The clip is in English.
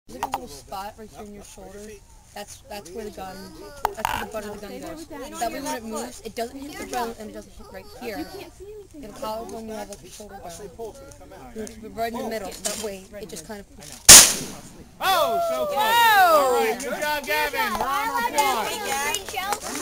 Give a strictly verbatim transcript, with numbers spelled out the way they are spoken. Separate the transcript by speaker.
Speaker 1: There's like a little spot right here in your shoulder. That's that's where the gun, that's where the butt of the gun goes. That way when it moves, it doesn't hit the drum and it doesn't hit right here. In the collarbone, you have like a shoulder bone. Right in the middle. That way, it just kind of.
Speaker 2: Oh, so close. All right, good job, Gavin.